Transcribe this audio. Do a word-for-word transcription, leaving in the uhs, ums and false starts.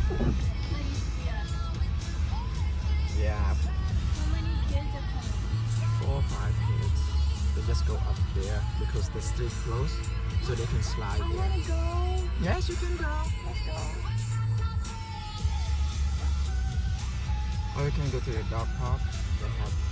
Yeah, How many kids are coming? four or five kids. They just go up there because the street closed, so they can slide I there. wanna go. Yes, you can go. Let's go. Or you can go to the dog park. They have